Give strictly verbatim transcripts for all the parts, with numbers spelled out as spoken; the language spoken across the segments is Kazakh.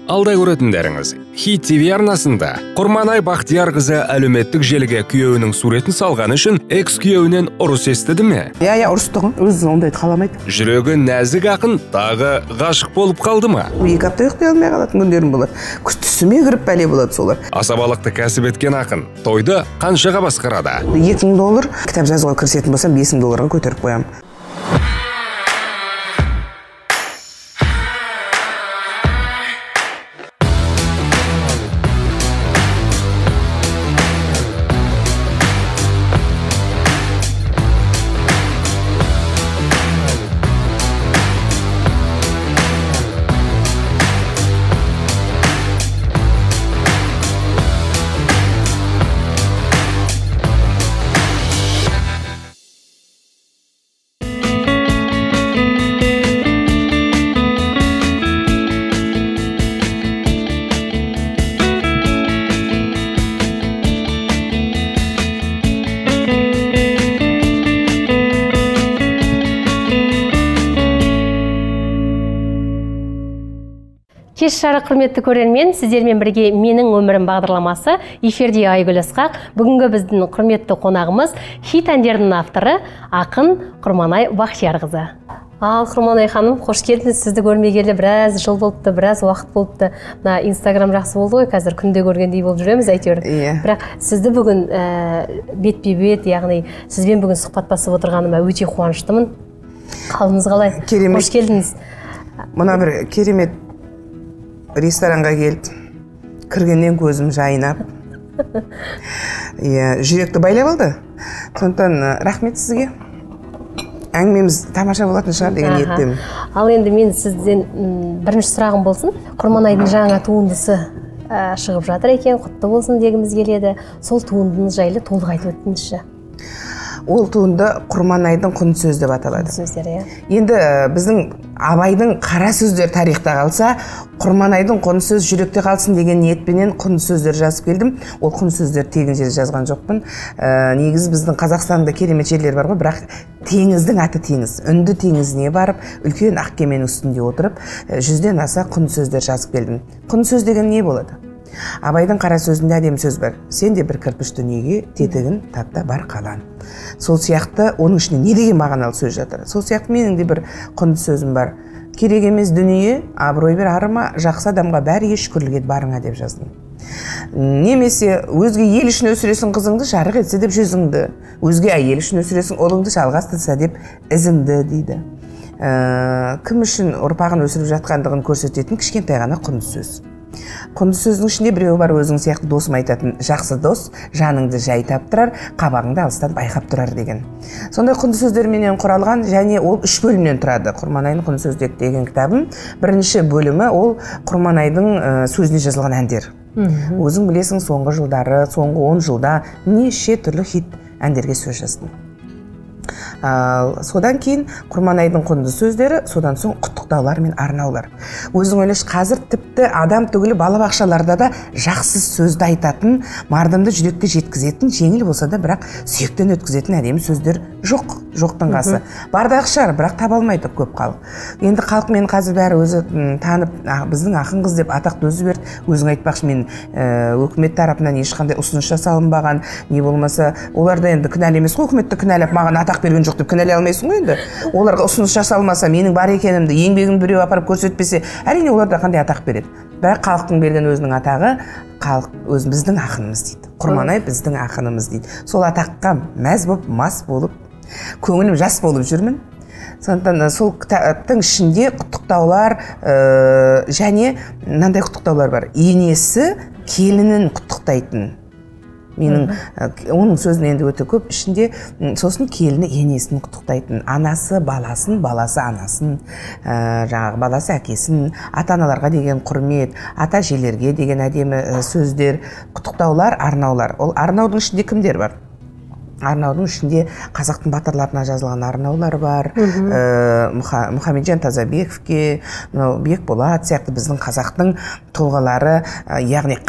Алдай көретіндеріңіз, Хит ти ви арнасында Құрманай Бақтиярқызы әлеуметтік желіге күйеуінің суретін салған үшін экс-күйеуінен ұрыс естіді ме? Я, я ұрыстығын, өзі ондайды қаламайды. Жүрегі нәзік ақын тағы ғашық болып қалды ма? Екі апта ұйықтай алмай қалатын күндерім болады. Түсіме кіріп бәле болады солар. Асабалықты кәсіп еткен ақын тойды қаншаға басқарады? екі мың доллар кітап жазуға кірісетін болсам, бес мың долларға көтеріп қоямын. Кеш жарық құрметті көрермен, сіздермен бірге менің өмірім бағдарламасы эфирде Айгүл Ысқақ. Бүгінгі біздің құрметті қонағымыз хит әндерінің авторы ақын Құрманай Бақтиярқызы. Ал Құрманай ханым, қош келдіңіз. Сізді көрмегелі біраз жыл болыпты, біраз уақыт болыпты. Мына Инстаграм жақсы болды ғой, қазір күнде көргендей болып жүреміз әйтеуір. Бірақ сізді бүгін бетпе-бет, яғни сізбен бүгін сұхбаттасып отырғаныма өте қуаныштымын. Қалыңыз қалай? Қош келдіңіз. Мына бір керемет ресторанға келіп, кіргеннен көзім жайнап, жүректі байлап алды. Сондықтан рахмет сізге. Әңгімеміз тамаша болатын шығар деген ниеттемін. Ал енді мен сізден бірінші сұрағым болсын. Құрманайдың жаңа туындысы шығып жатыр екен, құтты болсын дегіміз келеді. Сол туындыңыз жайлы толық айтып өтіңізші. Ол туынды Құрманайдың құнды сөз деп аталады. Енді біздің Абайдың қара сөздер тарихта қалса, Құрманайдың құнды сөз жүректе қалсын деген ниетпенен құнды сөздер жазып келдім. Ол құнды сөздер тегін жерде жазған жоқпын. Негізі біздің Қазақстанда керемет жерлер бар ғой, бірақ теңіздің аты теңіз. Үнді теңізіне барып, үлкен ақ кеменің үстінде отырып, жүзден аса құнды сөздер жазып келдім. Құнды сөз деген не болады? Абайдың қара сөзінде әдемі сөз бар. Сен де бір кірпіш дүниеге тетігін тапта бар қалан. Сол сияқты оның ішінде не деген мағыналы сөз жатыр. Сол сияқты менің де бір құнды сөзім бар. Керек емес дүние, абырой бер арыма, жақсы адамға бәрі шүкірлік ет барыңа деп жаздым. Немесе өзге ел үшін өсіресің қызыңды, жарық етсе деп жүзіңді. Өзге әйел үшін өсіресің ұлыңды, жалғастырса деп ізіңді дейді. Кім үшін ұрпағын өсіріп жатқандығын көрсететін кішкентай ғана құнды сөз. Құнды сөздің ішінде біреу бар, өзің сияқты досым айтатын, жақсы дос жаныңды жай таптырар, қабағыңды алыстан байқап тұрар деген. Сондай құнды сөздерменен құралған, және ол үш бөлімнен тұрады. Құрманайдың құнды сөздері деген кітабым бірінші бөлімі ол Құрманайдың сөзіне жазылған әндер. Өзің білесің, соңғы жылдары, соңғы он жылда неше түрлі хит әндерге сөз жаздым. Содан кейін Құрманайдың құнды сөздері, содан соң құттықтаулар мен арнаулар. Өзің ойлаш, қазір тіпті адам түгілі балабақшаларда да жақсы сөзді айтатын, мардымды жүрекке жеткізетін, жеңіл болса да бірақ сүйектен өткізетін әдемі сөздер жоқ, жоқтың қасы. Бардағы шығар, бірақ таба алмайды көп халық. Енді халық мені қазір бәрі өзі танып, біздің ақын қыз деп атақты өзі берді. Өзің айтпақшы, мен өкімет тарапынан ешқандай ұсыныс жасалынбаған, не болмаса, оларда енді кінәлі емес қой, өкіметті кінәлап маған атақ берген жоқ деп кінәлай алмайсың ғой енді. Оларға ұсыныс жасалмаса, менің бар екенімді, еңбегімді біреу апарып көрсетпесе, әрине оларда қандай атақ береді. Бірақ халықтың берген өзінің атағы, халық өз біздің ақынымыз дейді. Құрманай біздің ақынымыз дейді. Сол атаққа мәз болып, мас болып, көңілім жас болып жүрмін. Сондықтан сол кітаптың ішінде құттықтаулар және мынандай құттықтаулар бар. Енесі келінін құттықтайтын. Менің оның сөзін енді өте көп, ішінде сосын келіні енесін құттықтайтын, анасы баласын, баласы анасын, жаңағы баласы әкесін, ата-аналарға деген құрмет, ата-әжелерге деген әдемі сөздер, құттықтаулар, арнаулар. Ол арнаудың ішінде кімдер бар? Арнаудың ішінде қазақтың батырларына жазылған арнаулар бар. Мұхамеджан Тазабековке, Бекболат сияқты біздің қазақтың тұлғалары, яғни қазақ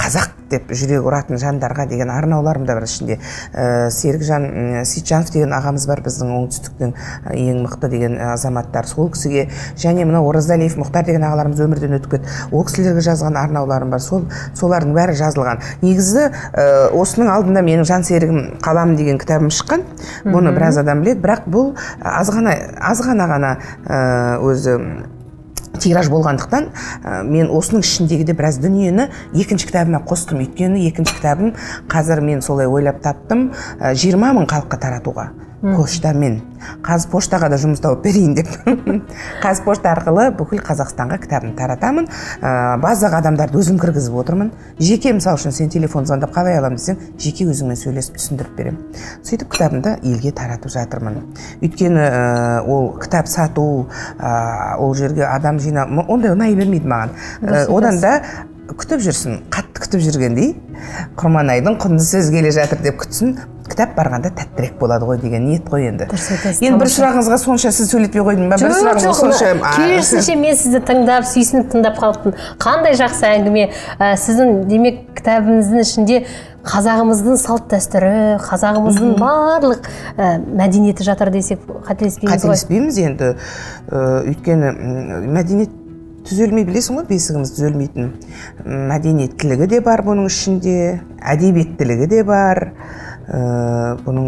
деп жүрегі ұратын жандарға деген арнауларым да бар ішінде. Серікжан Сейтжанов деген ағамыз бар, біздің оңтүстіктің ең мықты деген азаматтар, сол кісіге, және мына Оразалиев Мұхтар деген ағаларымыз өмірден өтіп кетті, ол кісілерге жазған арнауларым бар, сол солардың бәрі жазылған. Негізі осының алдында менің жан серігім қалам деген кітабым шыққан, бұны біраз адам біледі, бірақ бұл азғана азғана ғана өзі тираж болғандықтан мен осының ішіндегі де біраз дүниені екінші кітабыма қостым. Өйткені екінші кітабым қазір мен солай ойлап таптым, жиырма мың халыққа таратуға поштамен. Қазпоштаға да жұмыс тауып берейін деп. Қазпошта арқылы бүкіл Қазақстанға кітабын таратамын. Базаға адамдарды өзім кіргізіп отырмын. Жеке, мысал үшін, сен телефон звондап қалай аламын десең, жеке өзіңмен сөйлесіп түсіндіріп беремін. Сөйтіп кітабымды елге таратып жатырмын. Өйткені ол кітап сату, ол жерге адам жинау, ондай ұнай бермейді маған. Одан да күтіп жүрсін, қатты күтіп жүргендей, Құрманайдың құнды сөз келе жатыр деп күтсін, кітап барғанда тәттірек болады ғой деген ниет қой енді. Енді бір сұрағыңызға сонша сіз сөйлетпей қойдың ба? Бір сұрағыңызға сонша... Керісінше мен сізді тыңдап, сүйсініп тыңдап қалыппын. Қандай жақсы әңгіме. Сіздің демек кітабыңыздың ішінде қазағымыздың салт дәстүрі, қазағымыздың барлық мәдениеті жатыр десек қателеспейміз ғой. Қателеспейміз енді. Өйткені мәдениет түзелмей, білесің ғой, бесігіміз түзелмейтін. Мәдениеттілігі де бар бұның ішінде, әдебиеттілігі де бар, бұның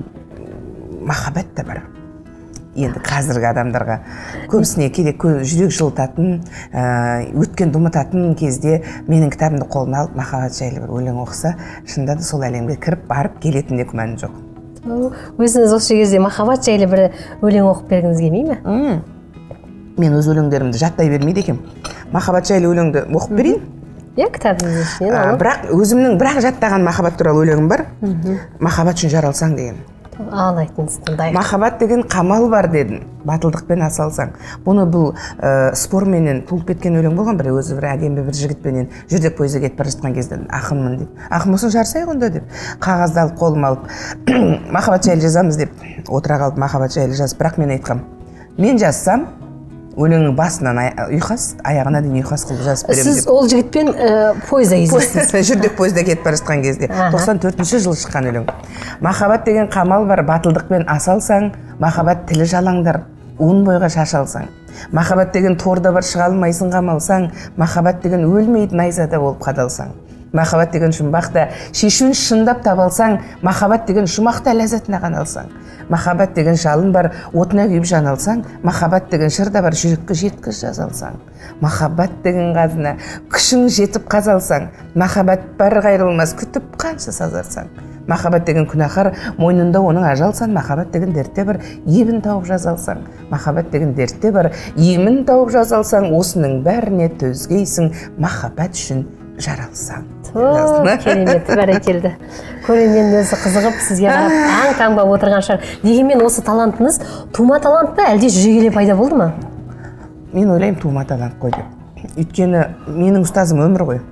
махаббат та бар. Енді қазіргі адамдарға көбісіне керек жүрек жылытатын, өткен ұмытатын кезде менің кітабымды қолына алып махаббат жайлы бір өлең оқыса, шынында да сол әлемге кіріп барып келетінде күмән жоқ. Өзіңіз осы кезде махаббат жайлы бір өлең оқып бергіңіз келмей ме? Мен өз өлеңдерімді жаттай бермейді екем. Махаббат жайлы өлеңді оқып берейін? Иә, кітабыңыз ішінен алып. Бірақ өзімнің бірақ жаттаған махаббат туралы өлеңім бар. Махаббат үшін жаралсаң деген. Ал айтыңыз, тыңдайық. Махаббат деген қамал бар дедің, батылдықпен асалсаң. Бұны бұл спорменен туылып кеткен өлең болған, бір өзі бір әдемі бір жігітпенен жүрдек пойызда кетіп бара жатқан кезде ақынмын деп. Ақын болсын жарысайық онда деп. Қағазды алып қолыма алып, махаббат жайлы жазамыз деп отыра қалып махаббат жайлы жазып, бірақ мен айтқам, мен жазсам өлеңнің басынан ұйқас, аяғына дейін ұйқас қылып жазып беремін деп. Сіз ол жігітпен пойызда кездестіңіз? Жүрдек пойызда кетіп бара жатқан кезде. тоқсан төртінші жылы шыққан өлең. Махаббат деген қамал бар, батылдықпен асалсаң, махаббат тілі жалаңдар, уын бойға шашалсаң. Махаббат деген торда бар, шыға алмайсың қамалсаң, махаббат деген өлмейді найзада болып қадалсаң. Махаббат деген жұмбақта шешуін шындап табалсаң, махаббат деген жұмақта ләззатына қаналсаң. Махаббат деген жалын бар, отына күйіп жаналсаң, махаббат деген шырда бар, жүрекке жеткіз жазалсаң. Махаббат деген қазына күшің жетіп қазалсаң, махаббат бар қайрылмас, күтіп қанша сазарсаң. Махаббат деген күнәһар, мойнында оның ажалсан, махаббат деген дертте бір ебін тауып жазалсаң. Махаббат деген дертте бір емін тауып жазалсаң, осының бәріне төзгейсің, махаббат үшін жаралсаң. Керемет, бәрекелді. Көрермен өзі қызығып, сізге қарап аң-таң болып отырған шығар. Дегенмен осы талантыңыз тума талант па, әлде жүре келе пайда болды ма? Мен ойлаймын, тума талант қой деп. Өйткені менің ұстазым өмір ғой.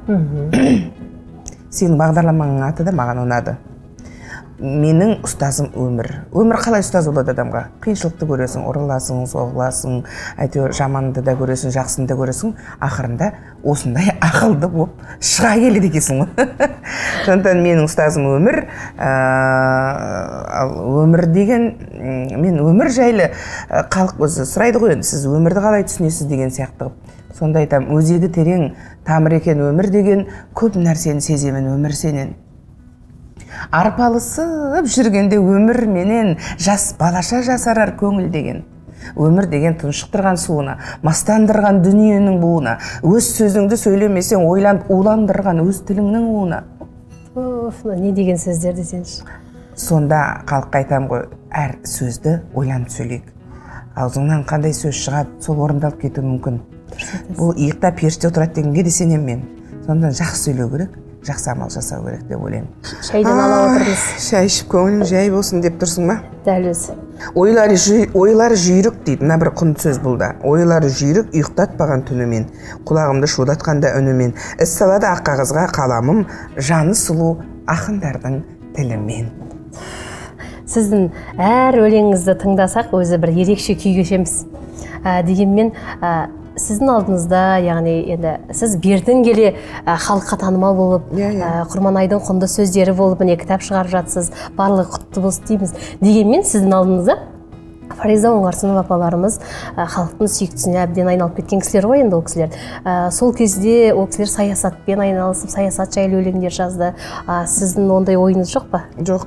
Сенің бағдарламаңның аты да маған ұнады. Менің ұстазым өмір. Өмір қалай ұстаз болады адамға? Қиыншылықты көресің, ұрыласың, соғыласың, әйтеуір жаманды да көресің, жақсыны да көресің, ақырында осындай ақылды болып шыға келеді екенсің ғой. Сондықтан менің ұстазым өмір. Өмір деген, мен өмір жайлы халық өзі сұрайды ғой, сіз өмірді қалай түсінесіз деген сияқты. Сонда айтам, өзегі терең тамыр екен өмір деген, көп нәрсені сеземін өмір сенен. Арпалысып жүргенде өмір менен жас балаша жасарар көңіл деген. Өмір деген тұншықтырған суына, мастандырған дүниенің буына, өз сөзіңді сөйлемесең ойланып уландырған өз тіліңнің уына. Не деген сөздер десеңші? Сонда халыққа айтам ғой, әр сөзді ойланып сөйлейік. Аузыңнан қандай сөз шығады, сол орындалып кетуі мүмкін. Бұл иықта періште отырады дегенге де сенемін мен. Сонда жақсы сөйлеу керек, жақсы амал жасау керек деп ойлаймын. Шайдан ала отырмыз. Шай ішіп көңілің жай болсын деп тұрсың ба? Дәл өзі. Ойлары жүйрік дейді, мына бір құнды сөз бұл да. Ойлары жүйрік, ұйықтатпаған түнімен, құлағымды шудатқанда үнімен, іс салады ақ қағазға қаламым, жаны сұлу ақындардың тілімен. Сіздің әр өлеңіңізді тыңдасақ, өзі бір ерекше күй кешеміз. Дегенмен сіздің алдыңызда, яғни енді сіз бертін келе халыққа танымал болып, Құрманайдың құнды сөздері болып, міне кітап шығарып жатсыз, барлығы құтты болсын дейміз. Дегенмен сіздің алдыңызда Фариза Оңғарсынова апаларымыз халықтың сүйіктісіне әбден айналып кеткен кісілер ғой енді ол кісілер. Сол кезде ол кісілер саясатпен айналысып, саясат жайлы өлеңдер жазды. Сіздің ондай ойыңыз жоқ па? Жоқ.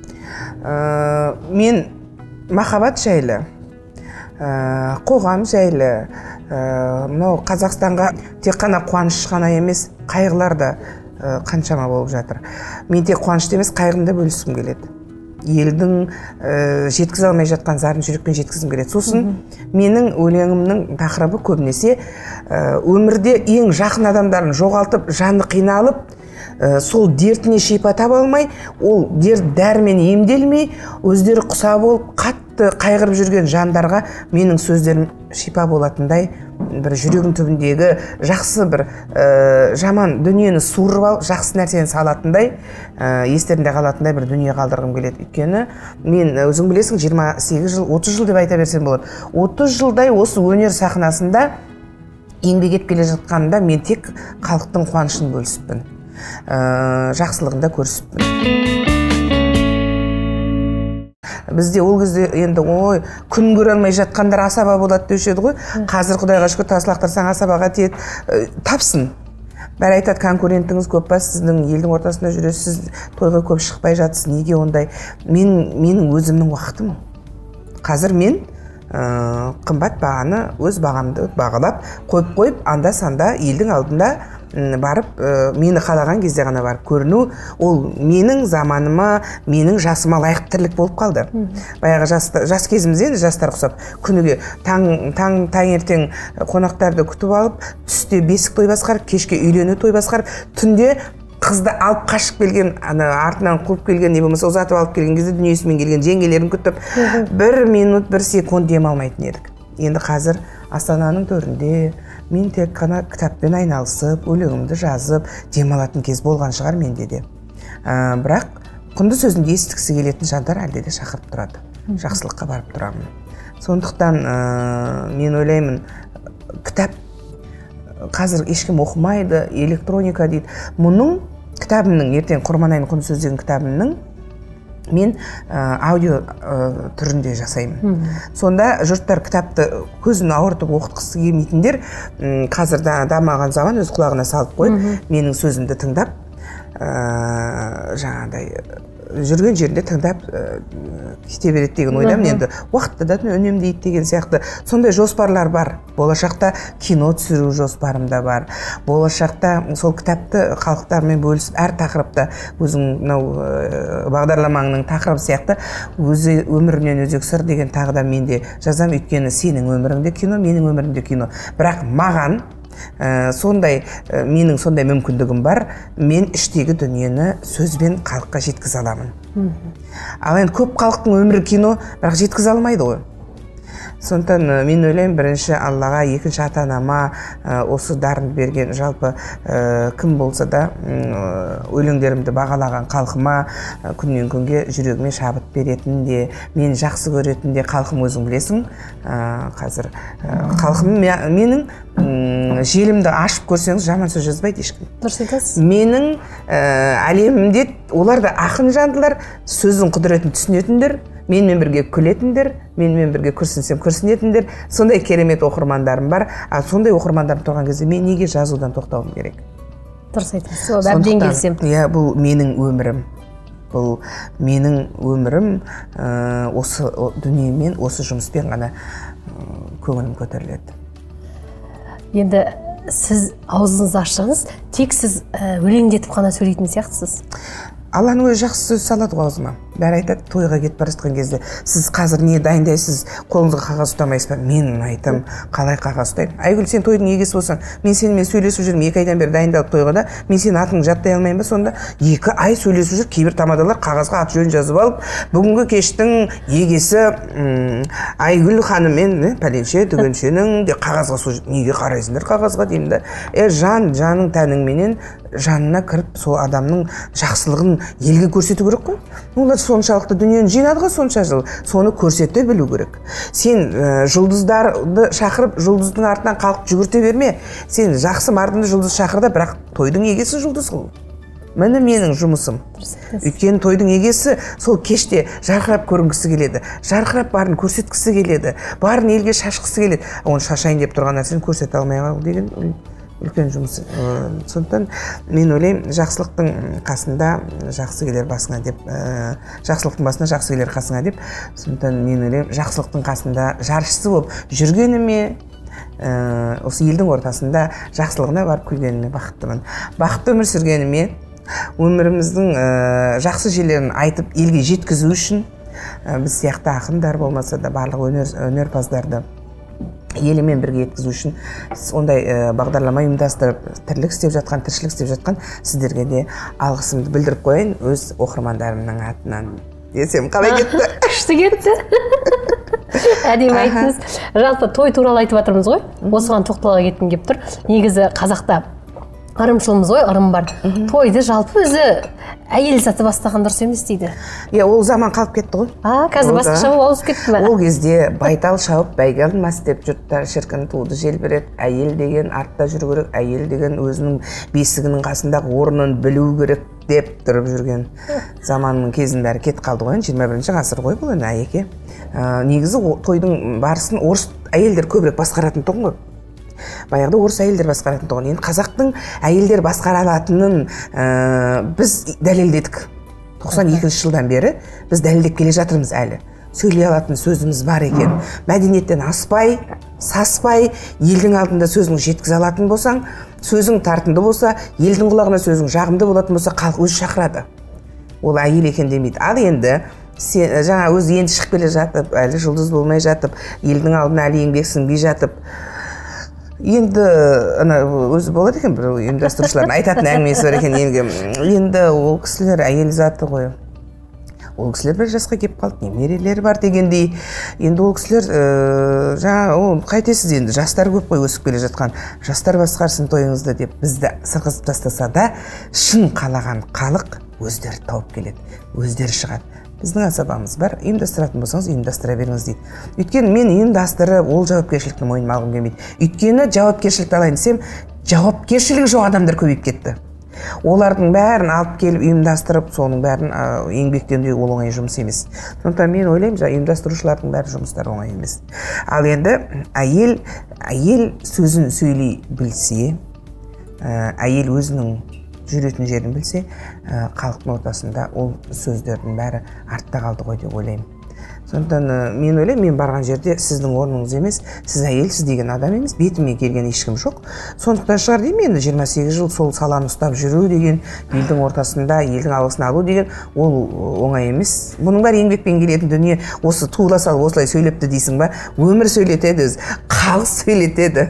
Мен махаббат жайлы, қоғам жайлы, мынау Қазақстанға тек қана қуаныш қана емес, қайғылар да қаншама болып жатыр. Мен тек қуанышты емес, қайғымды бөліскім келеді. Елдің жеткізе алмай жатқан зарын жүрекпен жеткізгім келеді. Сосын менің өлеңімнің тақырыбы көбінесе өмірде ең жақын адамдарын жоғалтып, жаны қиналып, сол дертіне шипа таба алмай, ол дерт дәрімен емделмей, өздері құса болып, қатты қайғырып жүрген жандарға менің сөздерім шипа болатындай, бір жүрегің түбіндегі жақсы бір жаман дүниені суырып алып, жақсы нәрсені салатындай, естерінде қалатындай бір дүние қалдырғым келеді. Өйткені мен, өзің білесің, жиырма сегіз жыл, отыз жыл деп айта берсем болады. отыз жылдай осы өнер сахнасында еңбек етіп келе жатқанында мен тек халықтың қуанышын бөлісіппін, жақсылығында көрісіппін. Бізде ол кезде енді ой, күн көре алмай жатқандар асаба болады деуші еді ғой. Қазір Құдайға шүкір тасылақтырсаң асабаға тиеді. Тапсын. Бәрі айтады, конкурентіңіз көп па, сіздің елдің ортасында жүресіз, тойға көп шықпай жатсыз, неге ондай? Мен менің өзімнің уақытым. Қазір мен қымбат бағаны өз бағамды бағалап қойып қойып, анда-санда елдің алдында барып, мені қалаған кезде ғана барып көріну, ол менің заманыма, менің жасыма лайықты тірлік болып қалды. Баяғы жас кезімізде, жастар құсап, күніге таң таңертең қонақтарды күтіп алып, түсте бесік той басқарып, кешке үйлену той басқарып, түнде қызды алып қашып келген, артынан қуып келген, не болмаса ұзатып алып келген кезде дүниесімен келген жеңгелерін күтіп, бір минут, бір секунд дем алмайтын едік. Енді қазір Астананың төрінде мен тек қана кітаппен айналысып, өлеңімді жазып, демалатын кез болған шығар менде де. Бірақ құнды сөзінде естігісі келетін жандар әлде де шақырып тұрады. Жақсылыққа барып тұрамын. Сондықтан мен ойлаймын, кітап қазір ешкім оқымайды, электроника дейді. Мұның кітабымның, ертең Құрманайдың құнды сөздерінің кітабымның мен аудио түрінде жасаймын. Сонда жұрттар кітапты көзін ауыртып оқытқысы келмейтіндер қазір дамыған заман өз құлағына салып қойып, менің сөзімді тыңдап, жаңағыдай жүрген жерінде тыңдап кете береді деген ойдамын. Енді уақытты да үнемдейді деген сияқты сондай жоспарлар бар. Болашақта кино түсіру жоспарымда бар. Болашақта сол кітапты халықтармен бөлісіп, әр тақырыпта өзің мынау бағдарламаңның тақырыбы сияқты өзі өмірінен өзек сыр деген тағы да менде жазам. Өйткені сенің өміріңде кино, менің өмірімде кино. Бірақ маған сондай менің сондай мүмкіндігім бар, мен іштегі дүниені сөзбен халыққа жеткізе аламын. Ал енді көп халықтың өмірі кино, бірақ жеткізе алмайды ғой. Сондықтан мен ойлаймын, бірінші Аллаға, екінші ата-анама осы дарын берген, жалпы кім болса да өлеңдерімді бағалаған халқыма, күннен күнге жүрегіме шабыт беретін де, мені жақсы көретін де халқым, өзің білесің. Қазір халқым менің желімді ашып көрсеңіз, жаман сөз жазбайды ешкім. Дұрыс айтасыз. Менің әлемімде олар да ақын жандылар, сөздің құдіретін түсінетіндер, менімен бірге күлетіндер, менімен бірге күрсінсем күрсінетіндер, сондай керемет оқырмандарым бар. А сондай оқырмандарым тұрған кезде мен неге жазудан тоқтауым керек? Дұрыс айтасыз. Әбден келісем. Иә, бұл менің өмірім. Бұл менің өмірім, осы дүниемен, осы жұмыспен ғана көңілім көтеріледі. Енді сіз аузыңызды ашсаңыз, тек сіз өлеңдетіп қана сөйлейтін сияқтысыз. Алланың өзі жақсы сөз салады ғой аузыма. Бәрі айтады, тойға кетіп бара жатқан кезде, сіз қазір не дайындайсыз, қолыңызға қағаз ұстамайсыз ба? Мен айтам, қалай қағаз ұстаймын? Айгүл, сен тойдың егесі болсаң, мен сенімен сөйлесіп жүрмін, екі айдан бері дайындалып тойға да, мен сенің атыңды жаттай алмаймын ба? Сонда екі ай сөйлесіп жүр, кейбір тамадалар қағазға ат жөнін жазып алып, бүгінгі кештің егесі Айгүл ханыммен пәленше түгеншенің де қағазға су, неге қарайсыңдар қағазға деймін да. Е, жан, жаның тәніңменен жанына кіріп, сол адамның жақсылығын елге көрсету керек қой. Олар соншалықты дүниені жинады ғой сонша жыл, соны көрсете білу керек. Сен ә, жұлдыздарды шақырып, жұлдыздың артынан қалып жүгірте берме. Сен жақсы мардымды жұлдыз шақырда, бірақ тойдың егесі жұлдыз қыл. Міне менің жұмысым. Өйткені тойдың егесі сол кеште жарқырап көрінгісі келеді. Жарқырап барын көрсеткісі келеді. Барын елге шашқысы келеді. Оны шашайын деп тұрған нәрсені көрсете алмай қалу деген үлкен жұмыс. Сондықтан мен ойлаймын, жақсылықтың қасында жақсы келер басыңа деп, жақсылықтың басына жақсы келер қасыңа деп. Сондықтан мен ойлаймын, жақсылықтың қасында жаршысы болып жүргеніме, осы елдің ортасында жақсылығына барып күлгеніме бақыттымын. Бақытты өмір сүргеніме, өміріміздің жақсы жерлерін айтып елге жеткізу үшін біз сияқты ақындар болмаса да барлық өнерпаздарды елімен бірге еткізу үшін ондай бағдарлама ұйымдастырып тірлік істеп жатқан, тіршілік істеп жатқан сіздерге де алғысымды білдіріп қояйын өз оқырмандарымның атынан. Десем қалай кетті? Күшті кетті. Әдемі айттыңыз. Жалпы той туралы айтып жатырмыз ғой. Осыған тоқтала кеткім келіп тұр. Негізі қазақта ырымшылымыз ғой, ырым бар. Тойды жалпы өзі әйел заты бастаған дұрыс емес дейді. Иә, ол заман қалып кетті ғой. А, қазір басқаша болып ауысып кетті ме? Ол кезде байтал шауып бәйге алмас деп жұрттар шіркін туды желбірет. Әйел деген артта жүру керек, әйел деген өзінің бесігінің қасындағы орнын білу керек деп тұрып жүрген заманның кезінің бәрі кетіп қалды ғой. жиырма бірінші ғасыр ғой бұл енді әйеке. Негізі тойдың барысын орыс әйелдер көбірек басқаратын тұғын ғой. Баяғыда орыс әйелдер басқаратын тұғын. Енді қазақтың әйелдер басқара алатынын біз дәлелдедік. тоқсан екінші жылдан бері біз дәлелдеп келе жатырмыз әлі. Сөйлей алатын сөзіміз бар екен. Мәдениеттен аспай, саспай, елдің алдында сөзің жеткізе алатын болсаң, сөзің тартымды болса, елдің құлағына сөзің жағымды болатын болса, халық өзі шақырады. Ол әйел екен демейді. Ал енді сен жаңа өзі енді шығып келе жатып, әлі жұлдыз болмай жатып, елдің алдына әлі еңбек сіңбей жатып, енді өзі болады екен, бір ұйымдастырушылардың айтатын әңгімесі бар екен, енді ол кісілер әйел заты ғой. Ол кісілер бір жасқа кеп қалды, немерелері бар дегендей. Енді ол кісілер жаңа қайтесіз, енді жастар көп қой өсіп келе жатқан. Жастар басқарсын тойыңызды деп бізді сырғызып тастаса да, шын қалаған халық өздері тауып келеді, өздері шығады. Біздің асабамыз бар, ұйымдастыратын болсаңыз ұйымдастыра беріңіз дейді. Өйткені мен ұйымдастырып, ол жауапкершілікті мойныма алғым келмейді. Өйткені жауапкершілікті алайын десем, жауапкершілігі жоқ адамдар көбейіп кетті. Олардың бәрін алып келіп ұйымдастырып, соның бәрін еңбектенуі ол оңай жұмыс емес. Сондықтан мен ойлаймын, ұйымдастырушылардың бәрі жұмыстары оңай емес. Ал енді әйел, әйел сөзін сөйлей білсе, әйел өзінің жүретін жерін білсе, халықтың ортасында ол сөздердің бәрі артта қалды ғой деп ойлаймын. Сондықтан мен ойлаймын, мен барған жерде сіздің орныңыз емес, сіз әйелсіз деген адам емес, бетіме келген ешкім жоқ. Сондықтан шығар деймін, енді жиырма сегіз жыл сол саланы ұстап жүру деген, елдің ортасында елдің алғысын алу деген, ол оңай емес. Бұның бәрі еңбекпен келетін дүние. Осы туыла салып осылай сөйлепті дейсің ба? Өмір сөйлетеді өзі, халық сөйлетеді.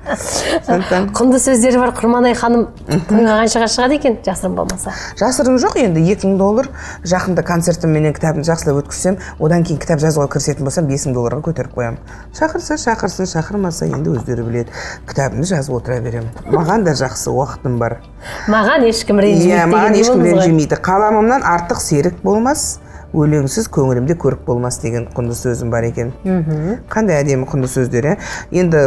Құнды сөздері бар Құрманай ханым тойға қаншаға шығады екен, жасырын болмаса? Жасырын жоқ, енді екі мың доллар. Жақында концертім менен кітабымды жақсылап өткізсем, одан кейін кітап жазуға кірісетін болсам бес мың долларға көтеріп қоямын. Шақырса шақырсын, шақырмаса енді өздері біледі. Кітабымды жазып отыра беремін. Маған да жақсы уақытым бар. Маған ешкім ренжімейді. Иә, маған ешкім ренжімейді. Қаламымнан артық серік болмас, өлеңсіз көңілімде көрік болмас деген құнды сөзім бар екен. Қандай әдемі құнды сөздер, енді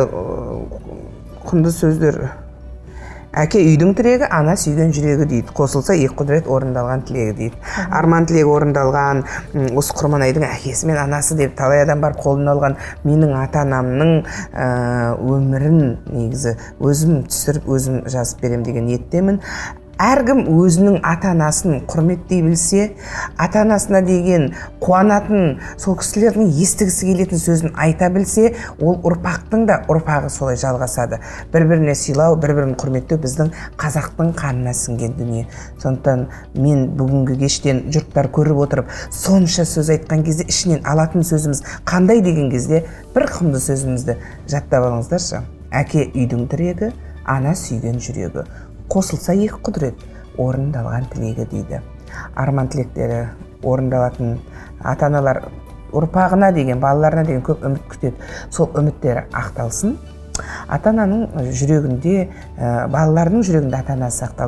құнды сөздер. Әке үйдің тірегі, ана сүйген жүрегі дейді. Қосылса екі құдірет орындалған тілегі дейді. Арман тілегі орындалған, осы Құрманайдың әкесі мен анасы деп талай адам бар қолын алған менің ата-анамның өмірін негізі өзім түсіріп, өзім жазып берем деген ниеттемін. Әркім өзінің ата-анасын құрметтей білсе, ата-анасына деген қуанатын, сол кісілердің естігісі келетін сөзін айта білсе, ол ұрпақтың да ұрпағы солай жалғасады. Бір-біріне сыйлау, бір-бірін құрметтеу біздің қазақтың қанына сіңген дүние. Сондықтан мен бүгінгі кештен жұрттар көріп отырып, сонша сөз айтқан кезде ішінен алатын сөзіміз қандай деген кезде бір құнды сөзімізді жаттап алыңыздаршы. Әке үйдің тірегі, ана сүйген жүрегі. Қосылса екі құдірет орындалған тілегі дейді. Арман тілектері орындалатын ата-аналар ұрпағына деген, балаларына деген көп үміт күтеді. Сол үміттері ақталсын. Ата-ананың жүрегінде, балаларының жүрегінде ата-анасы сақталсын.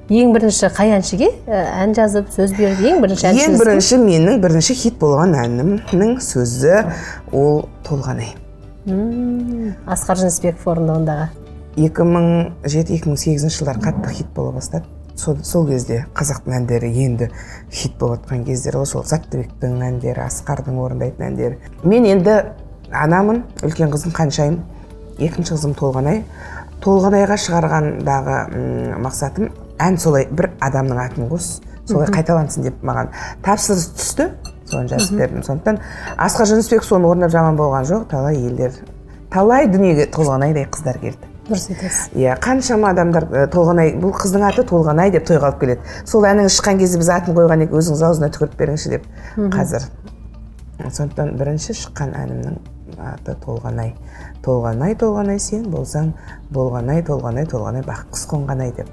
ең бірінші қай әншіге ән жазып сөз беріп ең бірінші әнші? Ең бірінші менің бірінші хит болған әнімнің сөзі ол Толғанай. Асқар Жүнісбеков орындауындағы. екі мың жеті екі мың сегізінші жылдар қатты хит бола бастады. Сол, сол кезде қазақтың әндері енді хит болып жатқан кездер, сол Заттыбектің әндері, Асқардың орындайтын әндері. Мен енді анамын, үлкен қызым Қаншайым, екінші қызым Толғанай. Толғанайға шығарғандағы мақсатым ән солай бір адамның атын қос, солай қайталансын деп маған тапсырыс түсті. Соны жазып бердім. Сондықтан Асқар Жүнісбеков соны орындап жаман болған жоқ. Талай елдер, талай дүниеге Толғанайдай қыздар келді. Дұрыс айтасыз. Иә, қаншама адамдар Толғанай, бұл қыздың аты Толғанай деп тойға алып келеді. Сол әнің шыққан кезде біз атын қойған едік, өзіңіз аузына түкіріп беріңізші деп. Қазір. Сондықтан бірінші шыққан әнімнің аты Толғанай. Толғанай, Толғанай сен болсаң, болғанай, Толғанай, Толғанай бақ қыз қонғанай деп.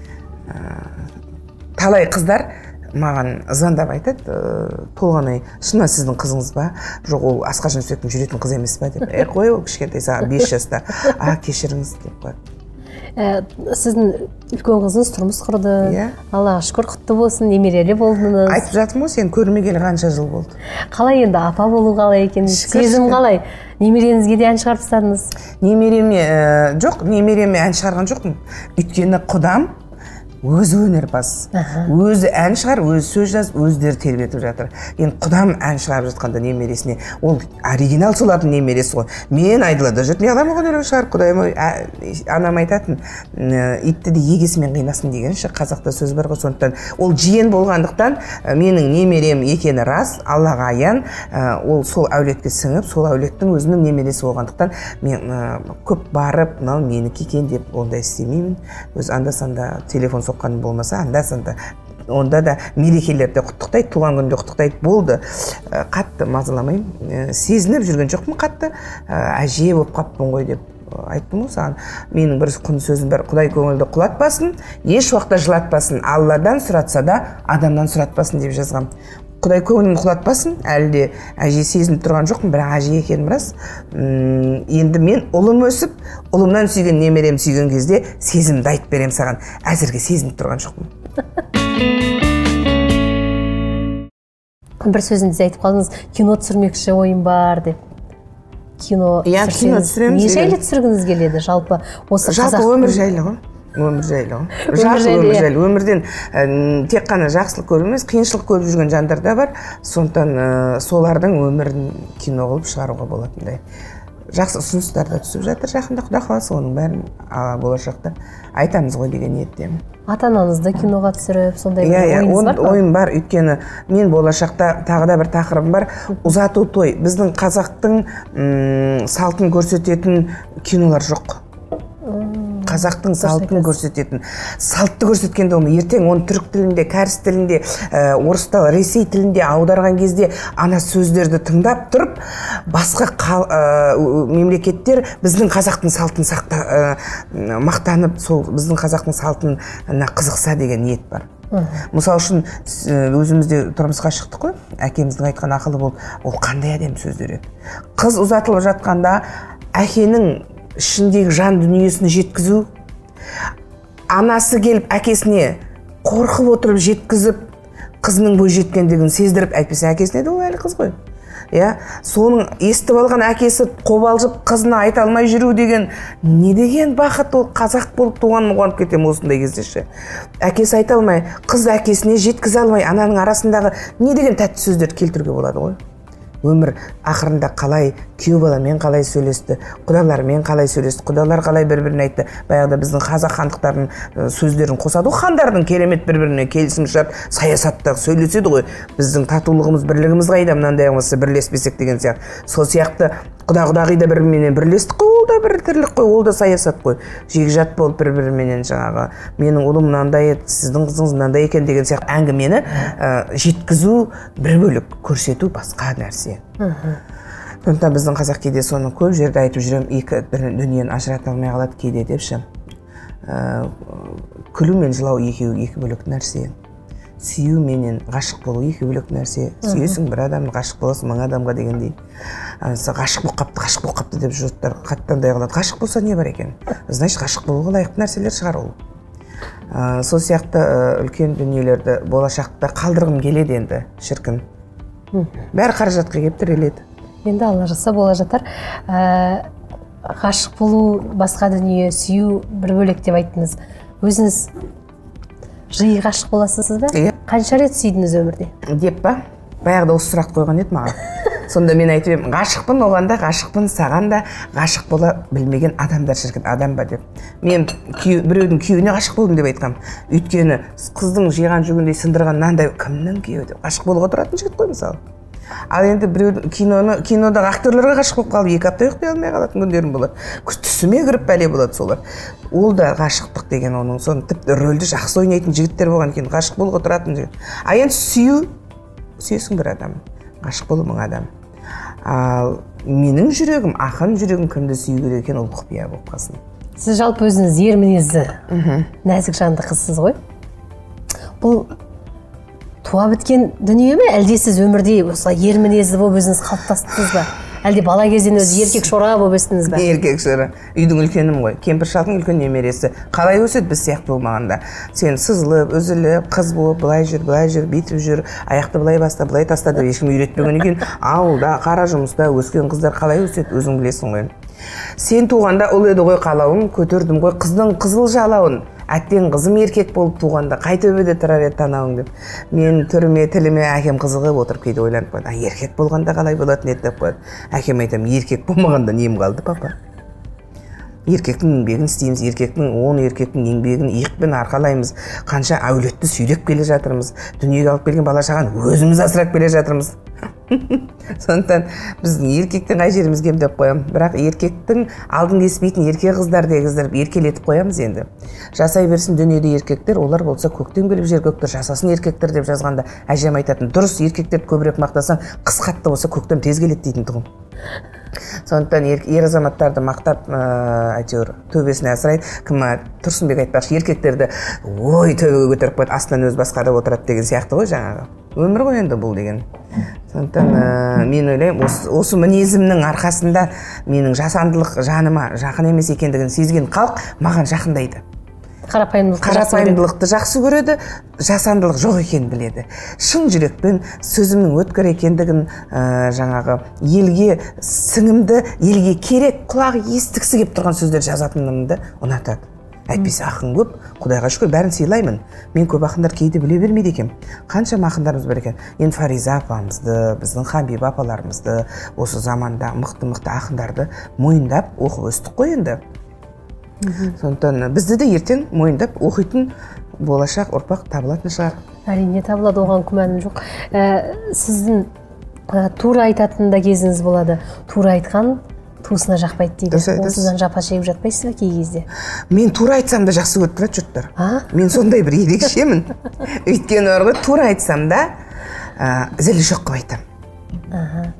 Талай қыздар маған звондап айтады, Толғанай, шынымен сіздің қызыңыз ба? Жоқ, ол Асқар Жүнісбектің жүретін қыз емес па деп. Е, қой, ол кішкентай саған бес жаста. А, кешіріңіз деп қойды. Сіздің үлкен қызыңыз тұрмыс құрды. Аллаға шүкір, құтты болсын, немерелі болдыңыз. Айтып жатырмын ғой, сен көрмегелі қанша жыл болды. Қалай енді апа болу қалай екен? Сезім қалай? Немереңізге де ән шығарып тастадыңыз? Немереме жоқ, немереме ән шығарған жоқпын. Өйткені құдам өзі өнерпаз, өзі ән шығар, өзі сөз жазып, өздері тербетіп жатыр. Енді құдам ән шығарып жатқанда немересіне, ол оригинал солардың немересі ғой. Мен Айдалада жүріп, не адамға өлең шығарып, құдайым анам айтатын, итті де егесімен қинасын дегенші, қазақта сөз бар ғой. Сондықтан ол жиен болғандықтан менің немерем екені рас, Аллаға аян, ол сол әулетке сіңіп, сол әулеттің өзінің немересі болғандықтан мен көп барып, мынау менікі екен деп ондай істемеймін. Өз анда-санда телефон соққан болмаса, анда-санда онда да мерекелерде құттықтайды, туған күнде құттықтайды, болды. Қатты мазаламаймын, сезініп жүрген жоқпын, қатты әже болып қаппын ғой деп айттым ғой саған. Менің бір құн сөзім бар, Құдай көңілді құлатпасын, еш уақытта жылатпасын, Алладан сұратса да адамнан сұратпасын деп жазғам. Құдай көңілін құлатпасын, әлі де әже сезініп тұрған жоқпын, бірақ әже екенім рас. Енді мен ұлым өсіп, ұлымнан сүйген немерем сүйген кезде сезімді айтып берем саған. Әзірге сезініп тұрған жоқпын. Бір сөзіңізде айтып қалдыңыз, кино түсірмекші ойым бар деп. Кино түсірсеңіз, не жайлы түсіргіңіз келеді? Жалпы осы қазақ... Жалпы өмір жайлы ғой. Өмір жайлы ғой. Жақсы өмір жайлы. Өмірден тек қана жақсылық көріп емес, қиыншылық көріп жүрген жандар да бар. Сондықтан солардың өмірін кино қылып шығаруға болатындай. Жақсы ұсыныстар да түсіп жатыр. Жақында Құда қаласа оның бәрін болашақта айтамыз ғой деген ниеттемін. Ата-анаңызды киноға түсіріп, сондай бір ойыңыз бар ма? Ойым бар, өйткені мен болашақта тағы да бір тақырыбым бар. Ұзату той. Біздің қазақтың салтын көрсететін кинолар жоқ. Қазақтың салтын көрсететін. Салтты көрсеткенде оны ертең оны түрік тілінде, кәріс тілінде, орыс тілінде, ресей тілінде аударған кезде ана сөздерді тыңдап тұрып, басқа мемлекеттер біздің қазақтың салтын сақта мақтанып, сол біздің қазақтың салтына қызықса деген ниет бар. Мысал үшін өзімізде тұрмысқа шықтық қой, әкеміздің айтқан ақылы болып, ол қандай әдемі сөздер еді. Қыз ұзатылып жатқанда әкенің ішіндегі жан дүниесін жеткізу, анасы келіп әкесіне қорқып отырып жеткізіп, қызының бой жеткендігін сездіріп, әйтпесе әкесіне де ол әлі қыз ғой. Соның естіп алған әкесі қобалжып қызына айта алмай жүру деген не деген бақыт, ол қазақ болып туғаным қуанып кетем осындай кездеші. Әкесі айта алмай, қыз әкесіне жеткізе алмай, ананың арасындағы не деген тәтті сөздер келтіруге болады ғой. Өмір ақырында қалай, күйеу баламен қалай сөйлесті, құдалармен қалай сөйлесті, құдалар қалай бір-біріне айтты. Баяғыда біздің қазақ хандықтарының сөздерін қосады, хандардың керемет бір-біріне келісім шарт, саясатта сөйлеседі ғой. Біздің татулығымыз, бірлігіміз қайда, мынандай болмаса бірлеспесек деген сияқты. Сол сияқты құда-құдағида бір-бірімен бірлестік қой, ол да бір тірлік қой, ол да саясат қой. Жегжат болып бір-біріменен жаңағы менің ұлым мынандай еді, сіздің қызыңыз мынандай екен деген сияқты әңгімені жеткізу бір бөлік, көрсету басқа нәрсе. Сондықтан біздің қазақ кейде соны көп жерде айтып жүрем, екі дүниені ажырата алмай қалады кейде депші. Күлу мен жылау екеуі екі бөлек нәрсе. Сүю менен ғашық болу екі бөлек нәрсе. Сүйесің бір адамды, ғашық боласың мың адамға дегендей. Ғашық болып қапты, ғашық болып қапты деп жұрттар қаттандай қалады. Ғашық болса не бар екен? Значит, ғашық болуға лайықты нәрселер шығар ол. сол сияқты үлкен дүниелерді болашақта қалдырғым келеді енді, шіркін. Бәрі қаражатқа келіп тіреледі. Енді Алла жазса бола жатар. Ғашық болу, басқа дүние, сүю бір бөлек деп айттыңыз. Өзіңіз жиі ғашық боласыз ба? Қанша рет сүйдіңіз өмірде? Деп па? Баяғыда осы сұрақ қойған еді маған. Сонда мен айтып едім, ғашықпын оған да, ғашықпын саған да, ғашық бола білмеген адамдар шіркін, адам ба деп. Мен біреудің күйеуіне ғашық болдым деп айтқам. Өйткені қыздың жиған жүгіндей сындырған нандай кімнің күйеуі деп ғашық болуға тұратын жігіт қой мысалы. Ал енді біреу киноны кинодағы актерлерге ғашық болып қалып, екі апта ұйықтай алмай қалатын күндерім болады. Түсіме кіріп бәле болады солар. Ол да ғашықтық деген оның, соны тіпті рөлді жақсы ойнайтын жігіттер болған екен, ғашық болуға тұратын жігіт. А енді сүю, сүйесің бір адам, ғашық болу мың адам. Ал менің жүрегім, ақын жүрегім кімді сүю керек екен, ол құпия болып қалсын. Сіз жалпы өзіңіз ер мінезді, нәзік жанды қызсыз ғой. Бұл туа біткен дүние ме, әлде сіз өмірде осылай ер мінезді болып өзіңіз қалыптастыңыз ба? Әлде бала кезден өзі еркек шора болып өстіңіз ба? Еркек шора. Үйдің үлкенім ғой. Кемпір шалдың үлкен немересі. Қалай өседі біз сияқты болмағанда? Сен сызылып, үзіліп, қыз болып, былай жүр, былай жүр, бүйтіп жүр, аяқты былай баста, былай таста деп ешкім үйретпеген екен. Ауылда, қара жұмыста өскен қыздар қалай өседі, өзің білесің ғой. Сен туғанда ұл еді ғой қалауым, көтердім ғой қыздың қызыл жалауын. Әттең қызым еркек болып туғанда қай төбеде тұрар еді танауың деп. Мен түріме, тіліме әкем қызығып отырып кейде ойланып қойды. Еркек болғанда қалай болатын еді деп қойды. Әкем айтам, еркек болмағанда нем қалды папа? Еркектің еңбегін істейміз, еркектің он еркектің еңбегін иықпен арқалаймыз. Қанша әулетті сүйреп келе жатырмыз. Дүниеге алып келген бала шағаны өзіміз асырап келе жатырмыз. Сондықтан біздің еркектің қай жеріміз кем деп қоямын. Бірақ еркектің алдын кеспейтін еркек қыздар дегіздіріп еркелетіп қоямыз енді. Жасай берсін дүниеде еркектер, олар болса көктен келіп жер көктер жасасын еркектер деп жазғанда әжем айтатын, дұрыс еркектерді көбірек мақтасаң, қыс қатты болса көктем тез келеді дейтін тұғым. Сондықтан ер азаматтарды мақтап, әйтеуір төбесіне асырайды. Кім Тұрсынбек айтпақшы, еркектерді ой төбеге көтеріп қойды, астынан өз басқарып отырады деген сияқты ғой жаңағы. Өмір ғой енді бұл деген. Сондықтан мен ойлаймын, осы мінезімнің арқасында менің жасандылық жаныма жақын емес екендігін сезген халық маған жақындайды. Қарапайымдылықты жақсы көреді, жасандылық жоқ екенін біледі. Шын жүрекпен сөзімнің өткір екендігін, жаңағы елге сіңімді, елге керек, құлағы естігісі келіп тұрған сөздер жазатынымды ұнатады. Әйтпесе ақын көп, Құдайға шүкір бәрін сыйлаймын. Мен көп ақындар кейде біле бермейді екем. Қаншама ақындарымыз бар екен. Енді Фариза апамызды, біздің Ханбибі апаларымызды, осы заманда мықты-мықты ақындарды мойындап оқып өстік қой енді. Сондықтан бізді де ертең мойындап оқитын болашақ ұрпақ табылатын шығар. Әрине табылады, оған күмәнім жоқ. Сіздің тура айтатын да кезіңіз болады. Тура айтқан туысына жақпайды дейді. Осыдан жапа шегіп жатпайсыз ба кей кезде? Мен тура айтсам да жақсы көріп тұрады жұрттар. Мен сондай бір ерекшемін. Өйткені бар ғой, тура айтсам да зілі жоқ қылып айтам.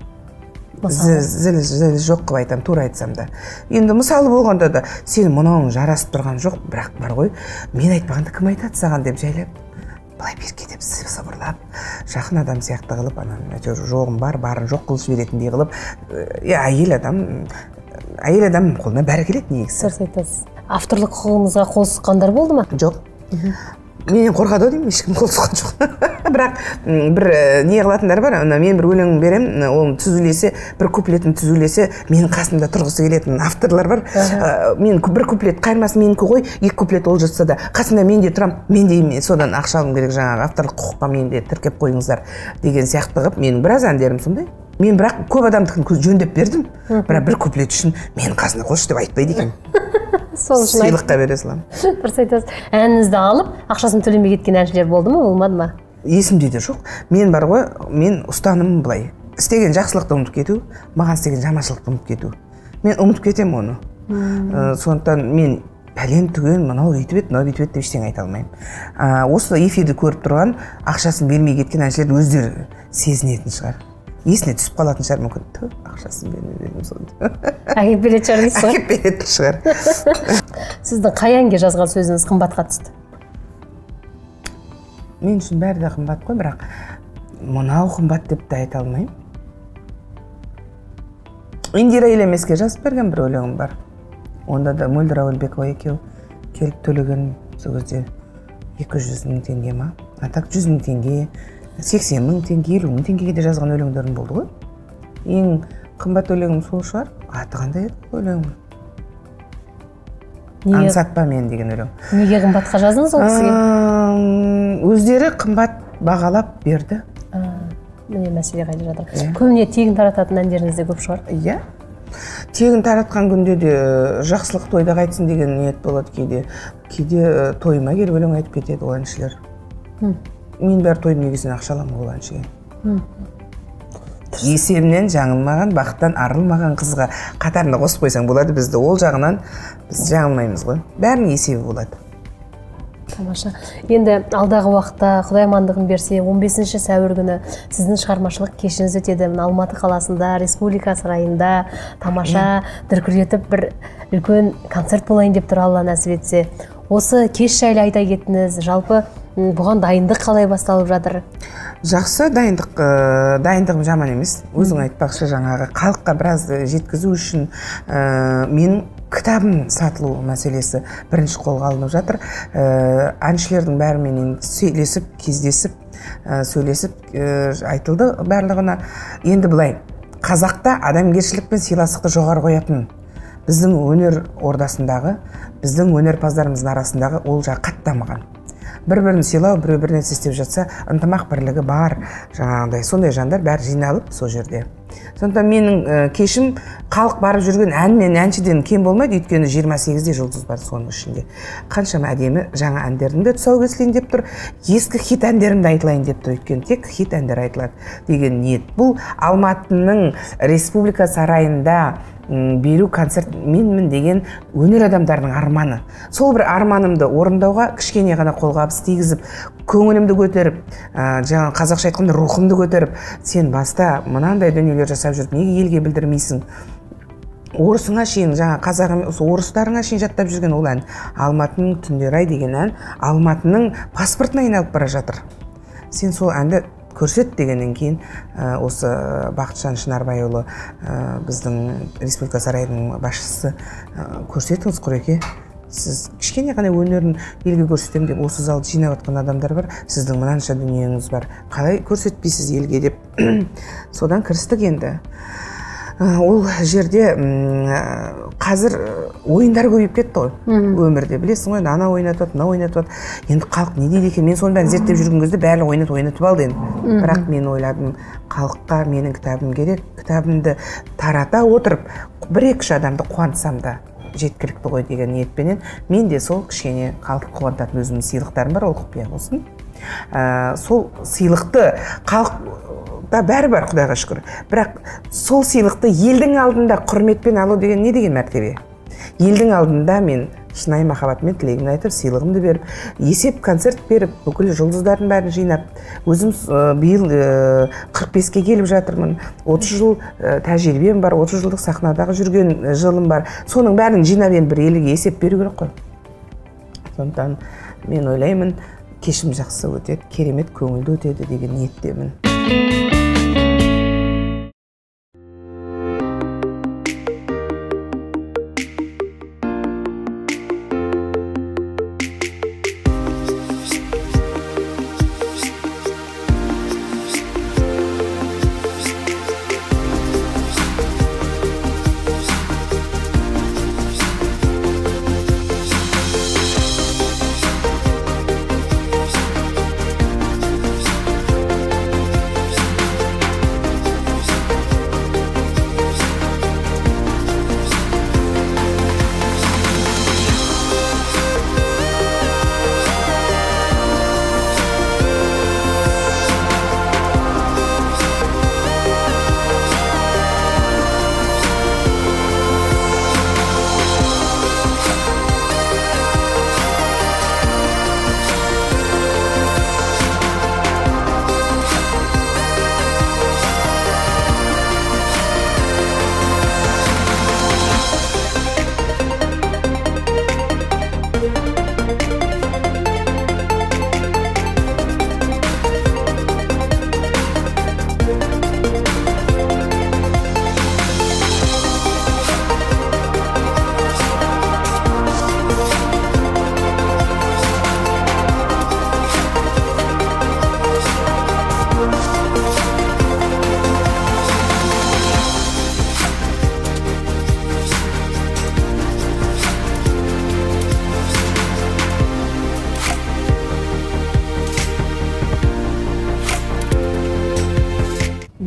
Зілі жоқ қылып айтам, тура айтсам да. Енді мысалы болғанда да, сен мұнауың жарасып тұрған жоқ, бірақ бар ғой, мен айтпағанда кім айтады саған деп жайлап, былай берке деп сыбырлап, жақын адам сияқты қылып, жоғым бар, барын жоқ қылып жіберетіндей қылып, әйел адам, әйел адам қолына бәрі келеді негізі. Дұрыс айтасыз. Авторлық құқығыңызға қол сұққандар болды ма? Жоқ. Менен қорқады деймін, ешкім қол сұққан жоқ. Бірақ бір не қылатындар бар, мен бір өлең берем, ол түзулесе, бір куплетін түзулесе, менің қасымда тұрғысы келетін авторлар бар. Мен бір куплет қайырмасын менікі ғой, екі куплет ол жатса да, қасында мен де тұрам, мен де содан ақша алғым керек, жаңағы авторлық құқыққа мен де тіркеп қойыңыздар деген сияқты қылып, менің біраз әндерім сондай. Мен бірақ көп адамдықын жөндеп бердім, бірақ бір куплет үшін мен қасында қош деп айтпайды екен. Сыйлыққа бере салам. Дұрыс айтасыз. Әніңізді алып, ақшасын төленбей кеткен әншілер болды ма, болмады ма? Есімде де жоқ. Мен бар ғой, мен ұстанымым былай. Істеген жақсылықты ұмытып кету, маған істеген жаманшылықты ұмытып кету. Мен ұмытып кетем оны. Сондықтан мен пәлен түген, мынау бүйтіп еді, мынау бүйтіп еді деп ештеңе айта алмаймын. Осы эфирді көріп тұрған, ақшасын бермей кеткен әншілер өздері сезінетін шығар. Есіне түсіп қалатын шығар мүмкін. Тү, ақшасын бермей бердім сонда. Әкеп беретін шығар дейсіз ғой? Әкеп беретін шығар. Сіздің қай әнге жазған сөзіңіз қымбатқа түсті? Мен үшін бәрі де қымбат қой, бірақ мынау қымбат деп те айта алмаймын. Индира Елемеске жазып берген бір өлеңім бар. Онда да Мөлдір Әуелбекова екеу келіп төлеген сол кезде екі жүз мың теңге ма, а так жүз мың теңге, сексен мың теңге, елу мың теңгеге де жазған өлеңдерім болды ғой. Ең қымбат өлеңім сол шығар. Аты қандай еді өлеңім? Аңсатпа мен деген өлең. Неге қымбатқа жаздыңыз ол кісіге? Өздері қымбат бағалап берді. Міне мәселе қайда жатыр. Көбіне тегін тарататын әндеріңіз де көп шығар. Иә. Тегін таратқан күнде де жақсылық тойда қайтсын деген ниет болады кейде. Кейде тойыма келіп өлең айтып кетеді ол әншілер. Мен бәрі тойдың егесінен ақша аламын ол әншіге. Есебінен жаңылмаған, бақыттан арылмаған қызға қатарына қосып қойсаң болады, бізді ол жағынан біз жаңылмаймыз ғой. Бәрінің есебі болады. Тамаша. Енді алдағы уақытта Құдай амандығын берсе, он бесінші сәуір күні сіздің шығармашылық кешіңіз өтеді. Алматы қаласында, Республика сарайында тамаша дүркіретіп бір үлкен концерт болайын деп тұр, Алла нәсіп етсе. Осы кеш жайлы айта кетіңіз. Жалпы бұған дайындық қалай басталып жатыр? Жақсы, дайындық, дайындығым жаман емес. Өзің айтпақшы, жаңағы халыққа біраз жеткізу үшін менің кітабым сатылу мәселесі бірінші қолға алынып жатыр. Әншілердің бәріменен сөйлесіп, кездесіп, сөйлесіп айтылды барлығына. Енді былай, қазақта адамгершілік пен сыйластықты жоғары қоятын біздің өнер ордасындағы, біздің өнерпаздарымыздың арасындағы ол жағы қатты дамыған. Бір-бірін сыйлау, біреу-біріне істеп жатса, ынтымақ бірлігі бар, жаңағындай сондай жандар бәрі жиналып сол жерде. Сондықтан менің кешім халық барып жүрген ән мен әншіден кем болмайды, өйткені жиырма сегізде жұлдыз бар соның ішінде. Қаншама әдемі жаңа әндердің де тұсау кесілейін деп тұр, ескі хит әндерімді айтылайын деп тұр, өйткені тек хит әндер айтылады деген ниет. Бұл Алматының Республика сарайында беру концерт менмін деген өнер адамдарының арманы. Сол бір арманымды орындауға кішкене ғана қолғабыс тигізіп, көңілімді көтеріп, жаңа қазақша айтқанда рухымды көтеріп, сен баста мынандай дүниелер жасап жүріп, неге елге білдірмейсің? Орысыңа шейін, жаңа қазағым, орыстарыңа шейін жаттап жүрген ол ән. Алматының түндері ай деген ән Алматының паспортына айналып бара жатыр. Сен сол әнді көрсет дегеннен кейін осы Бақытжан Шынарбайұлы, біздің Республика сарайының басшысы, көрсетіңіз Құреке, сіз кішкене ғана өнерін елге көрсетемін деп осы залды жинап отқан адамдар бар, сіздің мынанша дүниеңіз бар, қалай көрсетпейсіз елге деп. Содан кірістік енді. Ол жерде қазір ойындар көбейіп кетті ғой, өмірде. Білесің ғой, ана ойнатып, мына ойнатып. Енді халық не дейді екен? Мен соны бәрін зерттеп жүрген кезде бәрі ойнатып ойнатып алды енді. Бірақ мен ойладым, халыққа менің кітабым керек, кітабымды тарата отырып, бір-екі адамды қуантсам да жеткілікті ғой деген ниетпенен мен де сол кішкене халық қуантатын өзімнің сыйлықтарым бар, ол құпия болсын. Сол сыйлықты халық да бәрі бар, Құдайға шүкір. Бірақ сол сыйлықты елдің алдында құрметпен алу деген не деген мәртебе? Елдің алдында мен шынайы махаббатымен тілегімді айтып, сыйлығымды беріп, есеп концерт беріп, бүкіл жұлдыздардың бәрін жинап, өзім биыл қырық беске келіп жатырмын. отыз жыл тәжірибем бар, отыз жылдық сахнадағы жүрген жылым бар. Соның бәрін жинап енді бір елге есеп беру керек қой. Сондықтан мен ойлаймын, кешім жақсы өтеді, керемет көңілді өтеді деген ниеттемін.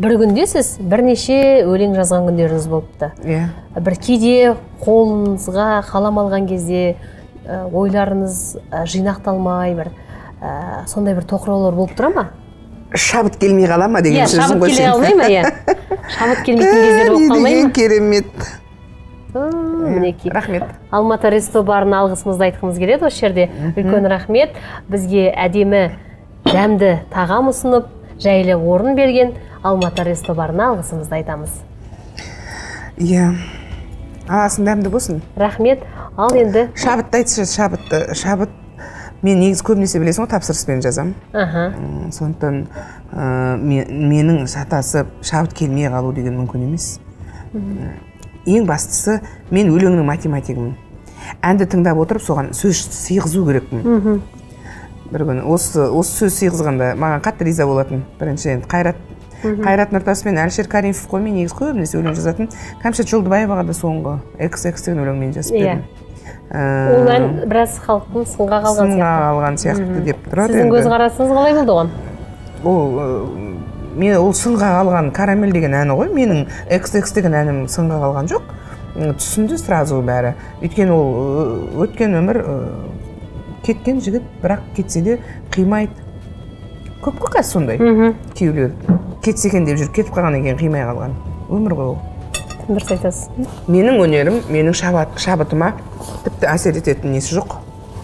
бір күнде сіз бірнеше өлең жазған күндеріңіз болыпты. Иә. Бір кейде қолыңызға қалам алған кезде ойларыңыз жинақталмай, бір сондай бір тоқыраулар болып тұра ма? Шабыт келмей қала ма деген сөзің ғой сен. Шабыт келе алмай ма, иә? Шабыт келмейтін кездер болып қалмай ма? Не деген керемет. Мінекей. Рахмет. Алматы Ресто барына алғысымызды айтқымыз келеді осы жерде. Үлкен рахмет. Бізге әдемі дәмді тағам ұсынып, жайлы орын берген Алматы Ресто барына алғысымызды айтамыз. Иә. Аласың дәмді болсын. Рахмет. Ал енді шабытты айтшы, шабытты. Шабыт мен негізі көбінесе білесің ғой, тапсырыспен жазам. Аха. Сондықтан менің сатасып шабыт келмей қалу деген мүмкін емес. Ең бастысы, мен өлеңнің математигімін. Әнді тыңдап отырып, соған сөз сыйғызу керекпін. Бір күні осы осы сөз сыйғызғанда маған қатты риза болатын. Бірінші енді Қайрат Қайрат Нұртас мен Әлішер Каримов қой, мен негізі көбінесе өлең жазатын. Кәмшат Жолдыбаеваға да соңғы экс экс деген өлеңмен жазып бердім. Ол ән біраз халықтың сынға қалған сияқты. Сынға қалған сияқты деп тұрады. Сіздің көзқарасыңыз қалай болды оған? Ол мен ол сынға қалған Карамель деген әні ғой. Менің экс экс деген әнім сынға қалған жоқ. Түсінді сразу бәрі. Өйткені ол өткен өмір, кеткен жігіт, бірақ кетсе де қимайды. Көп қой қазір сондай күйеулер. Кетсе екен деп жүріп кетіп қалған екен, қимай қалған. Өмір ғой ол. Дұрыс айтасыз. Менің өнерім, менің шабытыма тіпті әсер ететін несі жоқ.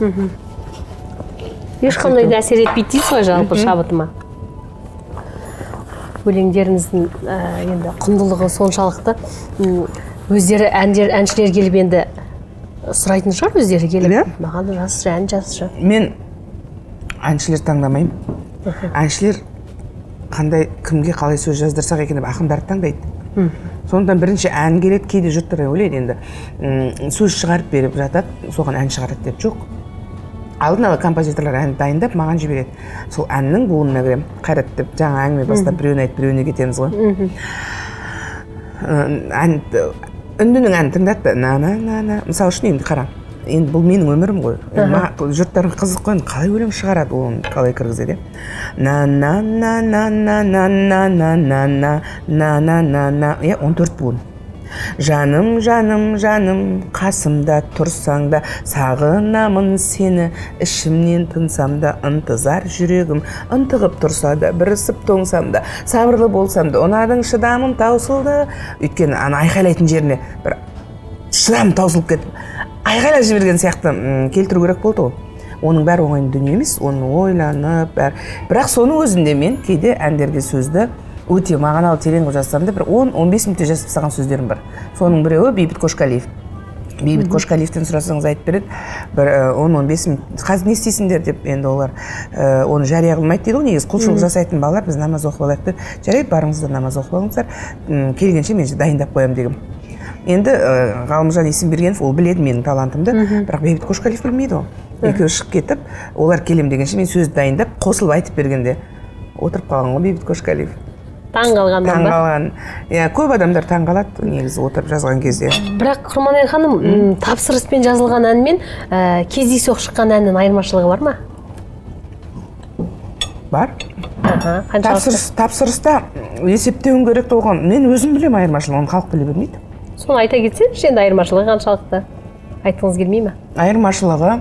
Ешқандай да әсер етпейді дейсіз ғой жалпы шабытыма. Өлеңдеріңіздің енді құндылығы соншалықты, өздері әндер әншілер келіп енді сұрайтын шығар, өздері келіп, маған жазшы, ән жазшы. Мен әншілер таңдамаймын. Әншілер қандай кімге қалай сөз жаздырсақ екен деп ақындарды таңдайды. Сондықтан бірінші ән келеді, кейде жұрттар ойлайды енді сөз шығарып беріп жатады, соған ән шығарады деп жоқ. Алдын ала композиторлар ән дайындап маған жібереді. Сол әннің буынына кірем. Қайрат деп жаңа әңгіме бастап біреуін айтып біреуіне кетеміз ғой. Үндінің әнін тыңдатты. На-на-на-на. Мысалы үшін енді қара. Енді бұл менің өмірім ғой. Жұрттардың қызық қой, қалай өлең шығарады, оны қалай кіргізеді. На-на-на-на-на-на-на-на-на-на-на-на. Е, он төрт буын. Жаным, жаным, жаным, қасымда тұрсаң да, сағынамын сені, ішімнен тынсам да, ынтызар жүрегім, ынтығып тұрса да, бірісіп тоңсам да, сабырлы болсам да, ұнадың шыдамым таусылды. Өйткені ана айқайлайтын жеріне бір шыдам таусылып кетіп, айқайлап жіберген сияқты келтіру керек болды ғой. Оның бәрі оңай дүние емес, оны ойланып, бірақ соның өзінде мен кейде әндерге сөзді өте мағыналы терең жазсам да бір он он бес минутте жазып тастаған сөздерім бар. Соның біреуі Бейбіт Қошқалиев. Бейбіт Қошқалиевтен сұрасаңыз айтып береді. Бір он он бес минут. Қазір не істейсіңдер деп енді олар оны жария қылмайды дейді ғой. Негізі құлшылық жасайтын балалар біз намаз оқып алайық деп, жарайды барыңыздар намаз оқып алыңыздар. Келгенше мен дайындап қоямын дегім. Енді Ғалымжан Есенбергенов ол біледі менің талантымды, бірақ Бейбіт Қошқалиев білмейді ол. Екеуі шығып кетіп, олар келем дегенше мен сөзді дайындап, қосылып айтып бергенде отырып қалған ғой Бейбіт Қошқалиев. Таң қалғаннан ба? Таң қалған. Иә, көп адамдар таң қалады негізі отырып жазған кезде. Бірақ Құрманай ханым, тапсырыспен жазылған ән мен кездейсоқ шыққан әннің айырмашылығы бар ма? Бар. Тапсырыста есептеуім керек болған. Мен өзім білем айырмашылығын, халық біле бермейді. Соны айта кетсеңізші, енді айырмашылығы қаншалықты айтқыңыз келмей ме? Айырмашылығы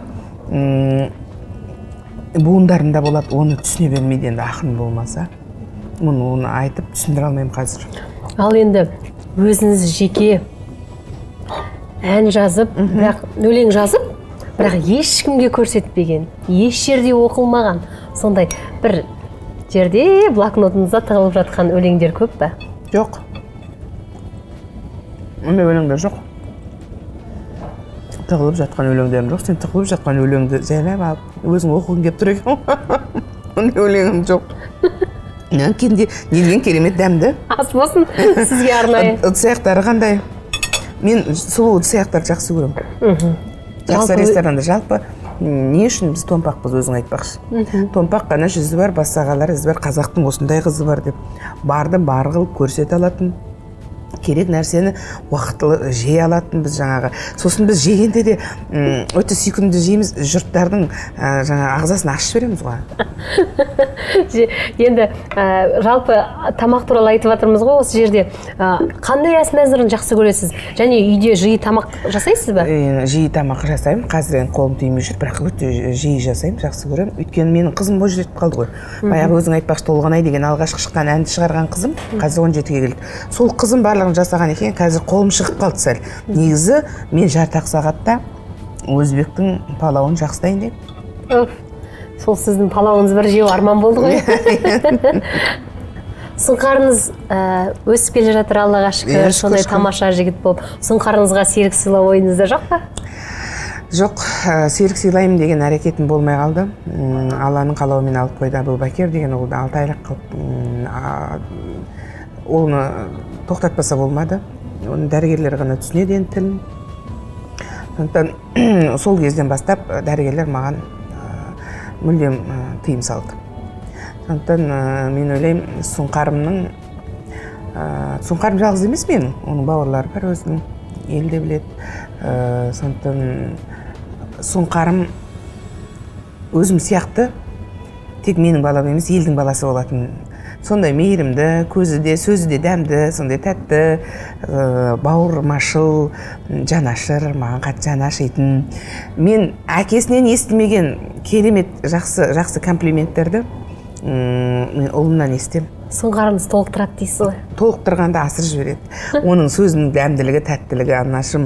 буындарында болады, оны түсіне бермейді енді ақын болмаса. Оны айтып түсіндіре алмаймын қазір. Ал енді өзіңіз жеке ән жазып, бірақ өлең жазып, бірақ ешкімге көрсетпеген, еш жерде оқылмаған, сондай бір жерде блокнотыңызда тығылып жатқан өлеңдер көп па? Жоқ. Ондай өлеңдер жоқ. Тығылып жатқан өлеңдерім жоқ. Сен тығылып жатқан өлеңді жайлап алып, өзің оқығың келіп тұр екен. Ондай өлеңім жоқ. Кенде нелген керемет дәмді. Ас болсын сізге арнайы. Ыдыс-аяқтары қандай? Мен сұлу ыдыс-аяқтарды жақсы көремін. Жақсы ресторанда жалпы не үшін біз томпақпыз, өзің айтпақшы. Томпақ қана жүзі бар, бассағалар ізі бар, қазақтың осындай қызы бар деп. Барды бар қылып көрсете алатын. керек нәрсені уақытылы жей алатынбыз жаңағы. Сосын біз жегенде де өте сүйкімді жейміз, жұрттардың жаңа ағзасын ашып береміз ғой. Енді жалпы тамақ туралы айтып жатырмыз ғой осы жерде. Қандай ас мәзірін жақсы көресіз? Және үйде жиі тамақ жасайсыз ба? Жиі тамақ жасаймын. Қазір енді қолым тимей жүр, бірақ өте жиі жасаймын, жақсы көремін. Өйткені менің қызым бойжетіп қалды ғой. Баяғы өзің айтпақшы Толғанай деген алғашқы шыққан әнді шығарған қызым, қазір он жетіге келді. Сол қызым барлығын жасаған екен, қазір қолым шығып қалды сәл. Негізі мен жарты сағатта өзбектің палауын жақсы дайындаймын. Сол сіздің палауыңыз бір жеу арман болды ғой. Сұңқарыңыз өсіп келе жатыр, Аллаға шүкір, сондай тамаша жігіт болып. Сұңқарыңызға серік сыйлау ойыңызда жоқ па? Жоқ, серік сыйлаймын деген әрекетім болмай қалды. Алланың қалауымен алып қойды. Әбубәкір деген ол да алты айлық қылып, оны тоқтатпаса болмады. Оны дәрігерлер ғана түсінеді енді тілін. Сондықтан сол кезден бастап дәрігерлер маған мүлдем тыйым салды. Сондықтан мен ойлаймын, Сұңқарымның, Сұңқарым жалғыз емес менің, оның бауырлары бар өзінің, елде біледі. Сондықтан Сұңқарым өзім сияқты тек менің балам емес, елдің баласы болатын. Сондай мейірімді, көзі де, сөзі де дәмді, сондай тәтті, бауырмашыл, жанашыр, маған қатты жаны ашитын. Мен әкесінен естімеген керемет жақсы жақсы комплименттерді мен ұлымнан естемін. Сұңқарыңыз толықтырады дейсіз ғой? Толықтырғанда асыр жібереді. Оның сөзінің дәмділігі, тәттілігі, анашым,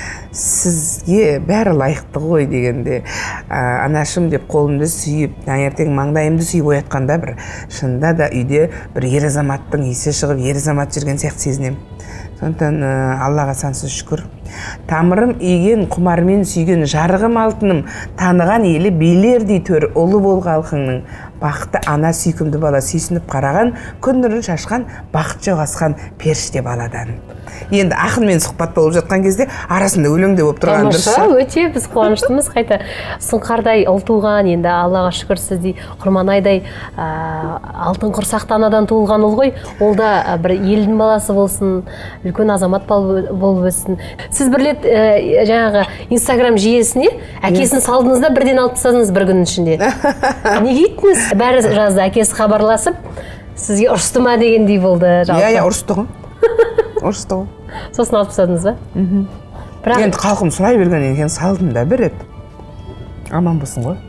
сізге бәрі лайықты ғой дегенде, анашым деп қолымды сүйіп, таңертең маңдайымды сүйіп оятқанда бір шынында да үйде бір ер азаматтың иісі шығып, ер азамат жүрген сияқты сезінемін. Сондықтан Аллаға сансыз шүкір. Тамырым иген, құмармен сүйген, жарығым алтыным, таныған елі белердей төр, ұлы бол халқыңның. Бақытты ана, сүйкімді бала, сүйсініп қараған, күн нұрын шашқан, бақыт жауасқан періште баладан. Енді ақынмен сұхбат болып жатқан кезде арасында өлеңде болып тұрған дұрыс. Тамаша, өте біз қуаныштымыз. Қайта Сұңқардай ұл туған, енді Аллаға шүкір сіздей Құрманайдай алтын құрсақты анадан туылған ұл ғой. Ол да бір елдің баласы болсын, үлкен азамат болып өссін. Сіз бір рет жаңағы Инстаграм жүйесіне әкесін салдыңыз да бірден алып тастадыңыз бір күннің ішінде. Неге иттіңіз? Бәрі жазды, әкесі хабарласып, сізге ұрысты ма дегендей болды. Иә, иә, ұрысты ғой. Ұрысты ғой. Сосын алып тастадыңыз ба? Енді қалқым сұрай берген екен, салдым да бір рет. Аман болсын ғой.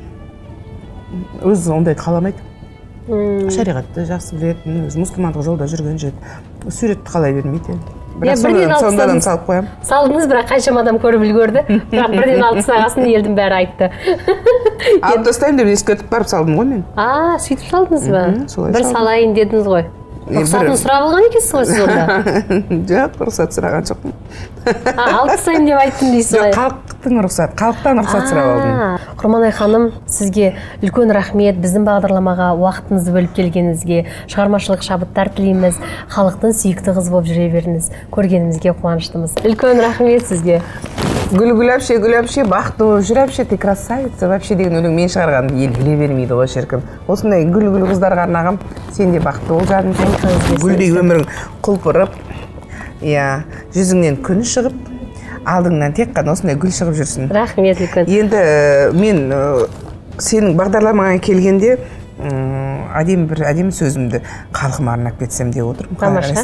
Өзі ондайды қаламайды. Шариғатты жақсы білетін, өзі мұсылмандық жолда жүрген жет. Суретті қалай бермейді. Бірақ сондадан салып қоям. Салдыңыз, бірақ қаншама адам көріп үлгерді. Бірақ бірден алып тастағасын елдің бәрі айтты. Алып тастаймын деп ескертіп барып салдым ғой мен. А, сөйтіп салдыңыз ба? Бір салайын дедіңіз ғой. Рұқсатын сұрап алған екенсіз ғой сіз онда? Жоқ, рұқсат сұраған жоқпын. Алып тастаймын деп айттым дейсіз ғой? Халықтың рұқсат, халықтан рұқсат сұрап алдым. Құрманай ханым, сізге үлкен рахмет, біздің бағдарламаға уақытыңызды бөліп келгеніңізге, шығармашылық шабыттар тілейміз, халықтың сүйікті қызы болып жүре беріңіз. Көргенімізге қуаныштымыз. Үлкен рахмет сізге. Гүл-гүл әпше, гүл әпше, бақытты болып жүр әпше, ты красавица вообще деген өлең мен шығарғанды ел біле бермейді ғой шіркін. Осындай гүл-гүл қыздарға арнағам, сен де бақытты бол жадым. Гүлдей өмірің құлпырып, жүзіңнен күн шығып, алдыңнан тек қана осындай гүл шығып жүрсін. Рахмет үлкен. Енді мен сенің бағдарламаңа келгенде әдемі бір әдемі сөзімді халқыма арнап кетсем деп отырмын. Тамаша.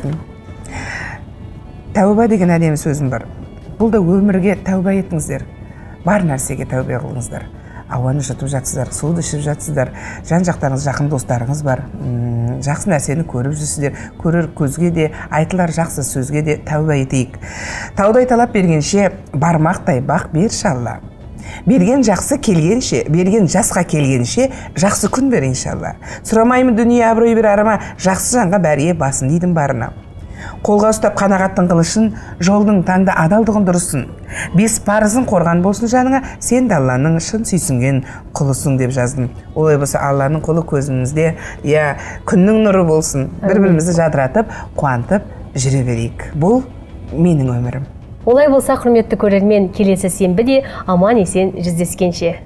Тәуба деген әдемі сөзім бар. Бұл да өмірге тәуба етіңіздер. Бар нәрсеге тәубе қылыңыздар. Ауаны жұтып жатсыздар, суды ішіп жатсыздар, жан-жақтарыңыз, жақын достарыңыз бар. Жақсы нәрсені көріп жүрсіздер. Көрер көзге де, айтылар жақсы сөзге де тәуба етейік. Таудай талап бергенше, бармақтай бақ берші Алла. Берген жақсы келгенше, берген жасқа келгенше, жақсы күн бер иншалла. Сұрамаймын дүние абырой бір арама, жақсы жанға бәрие басын дейдің барына. Қолға ұстап қанағаттың қылышын, жолдың таңда адалдығын дұрысын. Бес парызын қорған болсын жаныңа, сен де Алланың шын сүйсінген құлысың деп жаздым. Олай болса Алланың қолы көзімізде, я күннің нұры болсын. Бір-бірімізді жадыратып, қуантып жүре берейік. Бұл менің өмірім. Олай болса, құрметті көрермен, келесі сенбіде аман есен жүздескенше.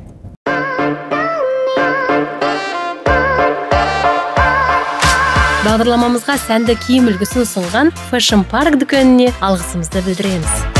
Бағдарламамызға сәнді киім үлгісін ұсынған Fashion Park дүкеніне алғысымызды білдіреміз.